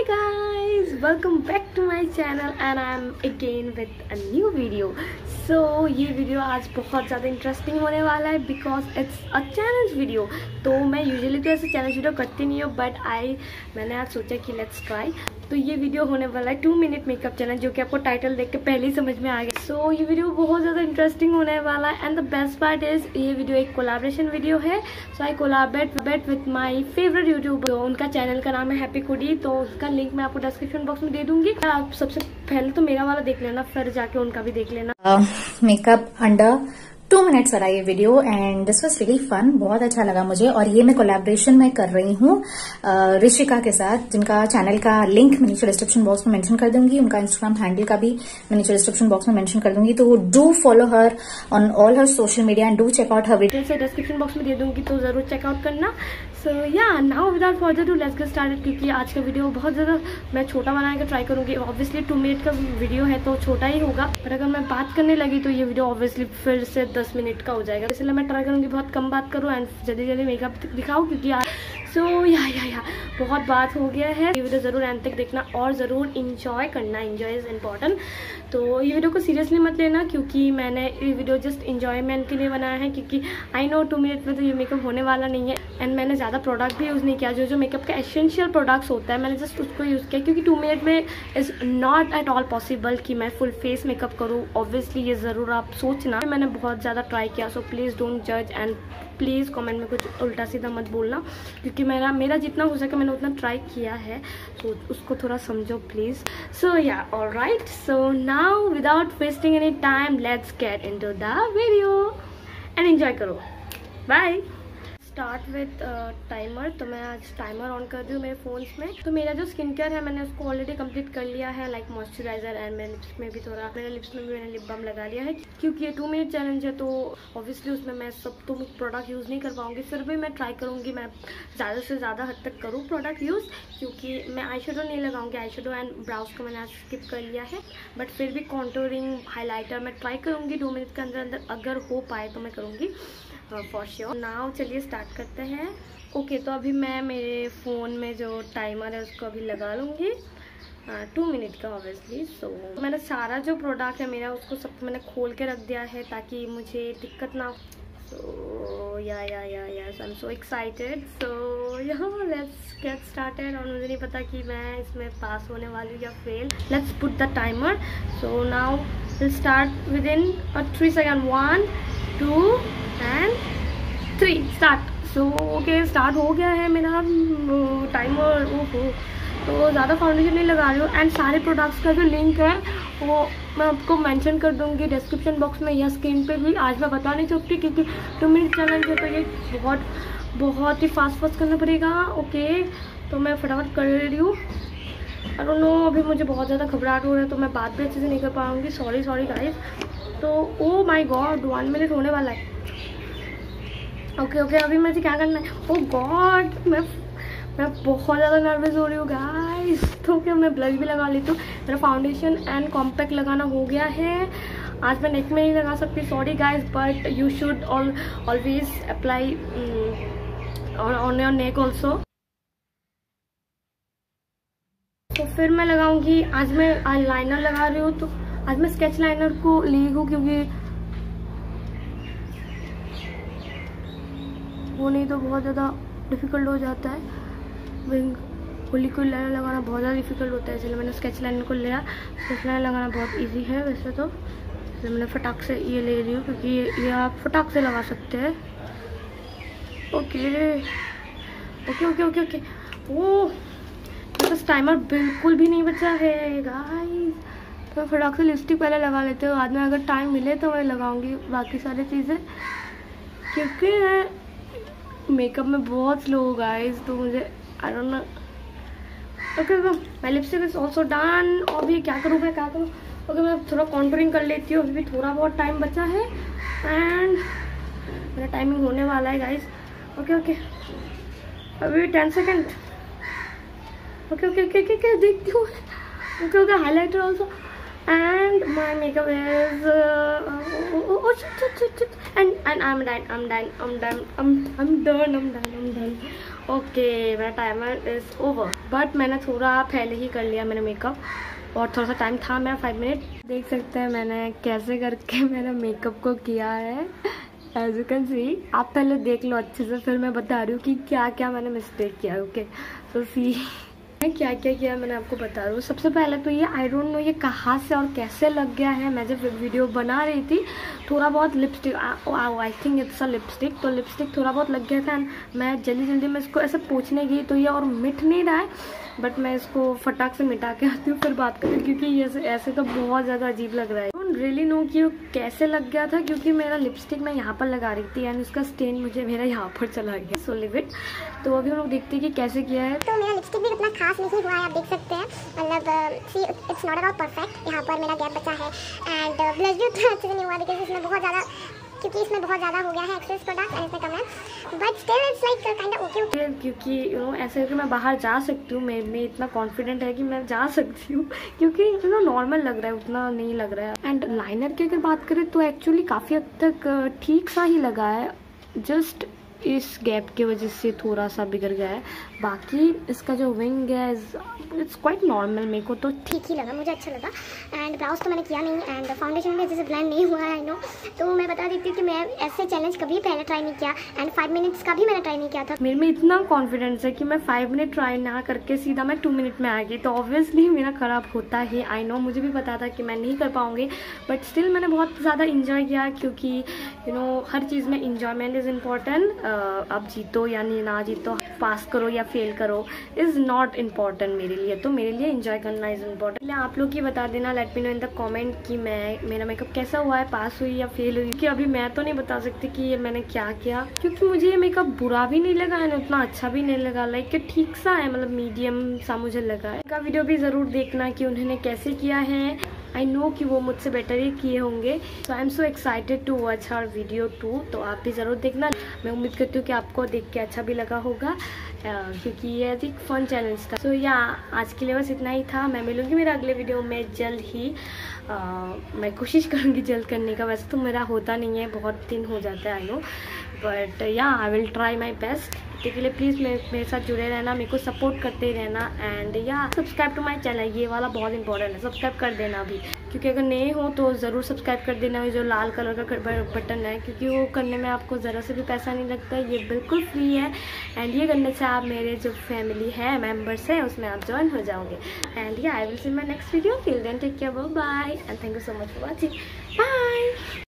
guys, welcome back to my channel and I'm again with a new video. So ये video आज बहुत ज़्यादा interesting होने वाला है because it's a challenge video. तो मैं यूजुअली तो ऐसे चैलेंज वीडियो करती नहीं हूँ बट मैंने आज सोचा कि लेट्स ट्राई। तो ये वीडियो होने वाला है 2 मिनट मेकअप चैलेंज, जो कि आपको टाइटल देख के पहले ही समझ में आ गया। सो ये वीडियो बहुत ज़्यादा इंटरेस्टिंग होने वाला है and the best part is ये वीडियो एक कोलैबोरेशन वीडियो है। So I collaborate with my favourite YouTuber. उनका चैनल का नाम है हैप्पी कुडी, तो उसका लिंक मैं आपको डिस्क्रिप्शन बॉक्स में दे दूंगी। आप सबसे पहले तो मेरा वाला देख लेना, फिर जाके उनका भी देख लेना। मेकअप अंडर 2 मिनट्स वाला ये video and this was really fun, बहुत अच्छा लगा मुझे। और ये मैं कोलैबोरेशन में कर रही हूँ ऋषिका के साथ, जिनका चैनल का लिंक मैं नीचे डिस्क्रिप्शन बॉक्स में मेंशन कर दूंगी। उनका इंस्टाग्राम हैंडल का भी मैं नीचे डिस्क्रिप्शन बॉक्स में मेंशन कर दूंगी। तो do follow her on all her social media and do check out her video. से डिस्क्रिप्शन बॉक्स में दे दूंगी तो जरूर चेकआउट करना। So yeah now without further do let's get started, क्योंकि आज का वीडियो बहुत ज़्यादा मैं छोटा बनाने का ट्राई करूंगी। ऑब्वियसली 2 मिनट का वीडियो है तो छोटा ही होगा, पर अगर मैं बात करने लगी तो ये वीडियो ऑब्वियसली फिर से 10 मिनट का हो जाएगा। इसलिए मैं ट्राई करूंगी बहुत कम बात करूँ एंड जल्दी जल्दी मेकअप दिखाऊँ, क्योंकि सो या बहुत बात हो गया है। ये वीडियो ज़रूर एंड तक देखना और ज़रूर इंजॉय करना, इंजॉय इज़ इम्पॉर्टेंट। तो ये वीडियो को सीरियसली मत लेना, क्योंकि मैंने ये वीडियो जस्ट इंजॉयमेंट के लिए बनाया है, क्योंकि आई नो 2 मिनट में तो ये मेकअप होने वाला नहीं है एंड मैंने ज़्यादा प्रोडक्ट भी यूज़ नहीं किया। जो मेकअप का एसेंशियल प्रोडक्ट्स होता है मैंने जस्ट उसको यूज़ किया, क्योंकि 2 मिनट में is not at all possible कि मैं फुल फेस मेकअप करूँ। ऑब्वियसली ये ज़रूर आप सोचना, मैंने बहुत ज़्यादा ट्राई किया। सो प्लीज़ डोंट जज एंड प्लीज़ कमेंट में कुछ उल्टा सीधा मत बोलना, क्योंकि मेरा जितना हो सके मैंने उतना ट्राई किया है। तो उसको थोड़ा समझो please. So yeah alright, so now without wasting any time let's get into the video and enjoy करो। बाय। Start with timer. तो मैं आज टाइमर ऑन कर रही हूँ मेरे फ़ोन्स में। तो मेरा जो स्किन केयर है मैंने उसको ऑलरेडी कंप्लीट कर लिया है, लाइक मॉइस्चराइजर एंड मेरे लिप्स में भी थोड़ा, मेरे लिप्स में भी मैंने लिप बाम लगा लिया है। क्योंकि ये 2 मिनट चैलेंज है तो ऑब्वियसली उसमें मैं सब तो प्रोडक्ट यूज़ नहीं कर पाऊँगी, फिर भी मैं ट्राई करूँगी मैं ज़्यादा से ज़्यादा हद तक करूँ प्रोडक्ट यूज़। क्योंकि मैं आई शेडो नहीं लगाऊंगी, आई शेडो एंड ब्राउज को मैंने आज स्किप कर लिया है, बट फिर भी कॉन्टोरिंग हाईलाइटर मैं ट्राई करूँगी 2 मिनट के अंदर अगर हो पाए तो मैं करूँगी फॉर श्योर। नाउ चलिए स्टार्ट करते हैं। ओके, तो अभी मैं मेरे फ़ोन में जो टाइमर है उसको अभी लगा लूँगी 2 मिनट का ऑब्वियसली। सो मैंने सारा जो प्रोडक्ट है मेरा उसको सब मैंने खोल के रख दिया है ताकि मुझे दिक्कत ना हो। So yeah I am so excited. So let's get started. और मुझे नहीं पता कि मैं इसमें पास होने वाली हूँ या fail. Let's put the timer. So now will start within 3 second. 1 2 and 3 start. So okay, start हो गया है मेरा टाइमर। ओहो, तो ज़्यादा फाउंडेशन नहीं लगा रही हूँ एंड सारे प्रोडक्ट्स का जो लिंक है वो मैं आपको मेंशन कर दूँगी डिस्क्रिप्शन बॉक्स में या स्क्रीन पे भी। आज मैं बता नहीं सकती क्योंकि 2 मिनट चैलेंज है तो ये बहुत ही फास्ट करना पड़ेगा। ओके, तो मैं फटाफट कर रही हूँ। आई डोंट नो, अभी मुझे बहुत ज़्यादा घबराहट हो रहा है तो मैं बात भी अच्छे से नहीं कर पाऊँगी। Sorry guys. तो ओ माय गॉड, 1 मिनट होने वाला है। ओके, अभी मुझे क्या करना है? ओह गॉड, मैं बहुत ज़्यादा नर्वस हो रही हूँ गाइस। तो क्या मैं ब्लश भी लगा लेती हूँ। मेरा फाउंडेशन एंड कॉम्पैक्ट लगाना हो गया है। आज मैं नेक में नहीं लगा सकती, sorry guys, but you should always apply on your neck also. तो फिर मैं लगाऊंगी। आज मैं लाइनर लगा रही हूँ, तो आज मैं स्केच लाइनर को ली हूँ क्योंकि वो नहीं तो बहुत ज़्यादा डिफ़िकल्ट हो जाता है। लिक्विड लाइनर लगाना बहुत ज़्यादा डिफ़िकल्ट होता है, इसलिए मैंने स्केच लाइनर को लिया। स्केच लाइनर लगाना बहुत इजी है वैसे तो, इसलिए मैंने फटाक से ये ले रही हूँ क्योंकि ये आप फटाक से लगा सकते हैं। ओके। ओह, मेरे पास टाइमर बिल्कुल भी नहीं बचा है गाइस। तो मैं फटाक से लिपस्टिक पहले लगा लेती हूँ, बाद में अगर टाइम मिले तो मैं लगाऊंगी बाकी सारी चीज़ें, क्योंकि मेकअप में बहुत स्लो हो गाइस। तो मुझे I don't know. Okay, my lipstick is also done. और भी क्या करूँ? ओके, मैं थोड़ा कॉन्टूरिंग कर लेती हूँ, अभी भी थोड़ा बहुत टाइम बचा है एंड मेरा टाइमिंग होने वाला है गाइस। ओके, अभी 10 सेकेंड। ओके, देखती हूँ। Okay, highlighter also. and my makeup is and I'm done. Okay, मेरा टाइमर इज ओवर, बट मैंने थोड़ा पहले ही कर लिया मैंने मेकअप और थोड़ा सा टाइम था मेरा 5 मिनट। देख सकते हैं मैंने कैसे करके मेरा मेकअप को किया है। एज यू कैन सी, आप पहले देख लो अच्छे से, फिर मैं बता रही हूँ कि क्या क्या मैंने मिस्टेक किया। ओके, सो सी क्या क्या किया मैंने आपको बता रही हूँ। सबसे पहले तो ये आई डोंट नो ये कहाँ से और कैसे लग गया है। मैं जब वीडियो बना रही थी थोड़ा बहुत lipstick, I think it's a lipstick, तो लिपस्टिक थोड़ा बहुत लग गया था। मैं जल्दी में इसको ऐसे पोंछने गई तो ये और मिट नहीं रहा है, बट मैं इसको फटाक से मिटा के आती हूँ फिर बात करती हूँ, क्योंकि ये ऐसे तो बहुत ज़्यादा अजीब लग रहा है। डोंट रियली नो कि वो कैसे लग गया था, क्योंकि मेरा लिपस्टिक मैं यहाँ पर लगा रही थी एंड उसका स्टेन मुझे मेरा यहाँ पर चला गया। So leave it. तो अभी हम लोग देखते हैं कि कैसे किया है। तो मेरा लिपस्टिक भी उतना खास नहीं हुआ है, आप देख सकते हैं। मतलब see it's not at all perfect. यहाँ पर मेरा गैप बचा है एंड ब्लश भी उतना अच्छे से नहीं हुआ बिकॉज इसमें बहुत ज़्यादा, क्योंकि इसमें बहुत ज़्यादा हो गया है एक्सेस प्रोडक्ट एंड इसमें कम है, but still it's like kind of okay. क्योंकि यू नो ऐसे करके मैं बाहर जा सकती हूँ, मैं इतना कॉन्फिडेंट है कि मैं जा सकती हूँ, क्योंकि यू नो नॉर्मल लग रहा है, उतना नहीं लग रहा है। एंड लाइनर की अगर बात करें तो एक्चुअली काफ़ी हद तक ठीक सा ही लगा है, जस्ट इस गैप की वजह से थोड़ा सा बिगड़ गया है। बाकी इसका जो विंग है इट्स क्वाइट नॉर्मल, मेरे को तो ठीक ही लगा, मुझे अच्छा लगा। एंड ब्राउज तो मैंने किया नहीं एंड फाउंडेशन में जैसे ब्लेंड नहीं हुआ है आई नो। तो मैं बता देती हूँ कि मैं ऐसे चैलेंज कभी पहले ट्राई नहीं किया एंड 5 मिनट्स का भी मैंने ट्राई नहीं किया था। मेरे में इतना कॉन्फिडेंस है कि मैं 5 मिनट ट्राई ना करके सीधा मैं 2 मिनट में आ गई, तो ऑब्वियसली मेरा ख़राब होता है। आई नो, मुझे भी पता था कि मैं नहीं कर पाऊँगी, बट स्टिल मैंने बहुत ज़्यादा इंजॉय किया, क्योंकि यू नो हर चीज़ में इंजॉयमेंट इज़ इम्पॉर्टेंट। आप जीतो या ना जीतो, पास करो या फेल करो इज़ नॉट इम्पॉर्टेंट मेरे लिए। तो मेरे लिए इंजॉय करना इज़ इम्पॉर्टेंट। आप लोग ही बता देना, let me know in the comment कि मेरा मेकअप कैसा हुआ है, पास हुई या फेल हुई। कि अभी मैं तो नहीं बता सकती कि ये मैंने क्या किया, क्योंकि मुझे ये मेकअप बुरा भी नहीं लगा है, उतना अच्छा भी नहीं लगा, लाइक ठीक सा है, मतलब मीडियम सा मुझे लगा है। इनका वीडियो भी ज़रूर देखना कि उन्होंने कैसे किया है। आई नो कि वो मुझसे बेटर ही किए होंगे। So I am so excited to watch her video too, तो आप भी ज़रूर देखना। मैं उम्मीद करती हूँ कि आपको देख के अच्छा भी लगा होगा, क्योंकि ये एक फन चैलेंज था। सो या आज के लिए बस इतना ही था। मैं मिलूँगी मेरे अगले वीडियो में जल्द ही। मैं कोशिश करूँगी जल्द करने का, वैसे तो मेरा होता नहीं है, बहुत दिन हो जाता है आई know, but yeah I will try my best. के लिए प्लीज़ मेरे साथ जुड़े रहना, मेरे को सपोर्ट करते रहना एंड या सब्सक्राइब टू माय चैनल, ये वाला बहुत इंपॉर्टेंट है, सब्सक्राइब कर देना अभी, क्योंकि अगर नए हो तो ज़रूर सब्सक्राइब कर देना। जो लाल कलर का बटन है, क्योंकि वो करने में आपको ज़रा से भी पैसा नहीं लगता है, ये बिल्कुल फ्री है एंड ये करने से आप मेरे जो फैमिली है, मेम्बर्स हैं, उसमें आप ज्वाइन हो जाओगे। And yeah I will see my next video. Till then take care, bye and thank you so much for watching. Bye.